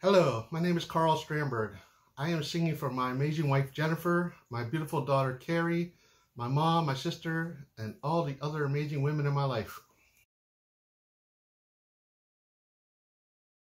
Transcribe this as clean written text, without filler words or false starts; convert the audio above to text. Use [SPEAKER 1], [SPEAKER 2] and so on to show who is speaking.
[SPEAKER 1] Hello, my name is Carl Strandberg. I am singing for my amazing wife Jennifer, my beautiful daughter Carrie, my mom, my sister, and all the other amazing women in my life.